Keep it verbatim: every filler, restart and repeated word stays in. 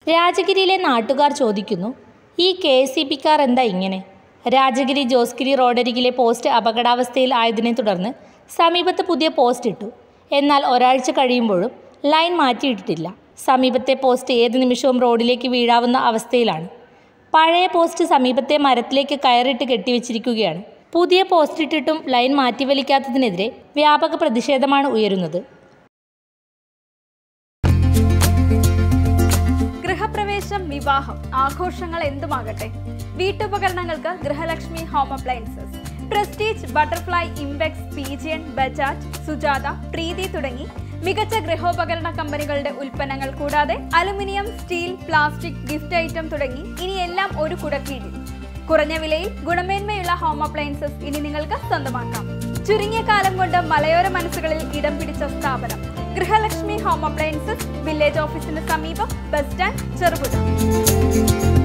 രാജഗിരിയിലെ നാട്ടുകാർ ചോദിക്കുന്നു, ഈ K S E B car എന്താ ഇങ്ങനെ? രാജഗിരി ജോസ്ഗിരി റോഡരികിലെ പോസ്റ്റ് അപകടാവസ്ഥയിൽ ആയതിനെ തുടർന്ന് സമീപത്ത് പുതിയ പോസ്റ്റ് ഇട്ടു. എന്നാൽ ഒരാഴ്ച കഴിയുമ്പോഴും ലൈൻ മാറ്റിയിട്ടിട്ടില്ല. സമീപത്തെ പോസ്റ്റ് ഏത് നിമിഷവും റോഡിലേക്ക് വീഴാവുന്ന അവസ്ഥയിലാണ്. പഴയ പോസ്റ്റ് സമീപത്തെ മരത്തിലേക്ക് കയറിട്ട് കെട്ടിവെച്ചിരിക്കുകയാണ്. പുതിയ പോസ്റ്റ് ഇട്ടിട്ടും ലൈൻ മാറ്റിവലിക്കാത്തതിനെതിരെ വ്യാപക പ്രതിഷേധമാണ് ഉയരുന്നത്. ഗൃഹപ്രവേശം, വിവാഹം, ആഘോഷങ്ങൾ എന്തുമാകട്ടെ, വീട്ടുപകരണങ്ങൾക്ക് Grihalakshmi Home Appliances. Prestige, Butterfly, Impex, Pigeon, Bajaj, Sujata, Preethi തുടങ്ങി മികച്ച ഗൃഹോപകരണ കമ്പനികളുടെ ഉൽപ്പന്നങ്ങൾ കൂടാതെ aluminium, steel, plastic, gift item തുടങ്ങി ഇനി എല്ലാം ഒരു കുടക്കീഴിൽ. കുറഞ്ഞ വിലയിൽ ഗുണമേന്മയുള്ള ഹോം അപ്ലയൻസസ് ഇനി നിങ്ങൾക്ക് സ്വന്തമാക്കാം. ചുരുങ്ങിയ കാലം കൊണ്ട് മലയോര മനസ്സുകളിൽ ഇടം പിടിച്ച സ്ഥാപനം ഗൃഹലക്ഷ്മി ഹോം അപ്ലയൻസസ്, വില്ലേജ് ഓഫീസിന് സമീപം, ബസ് സ്റ്റാൻഡ്, ചെറുപുഴ.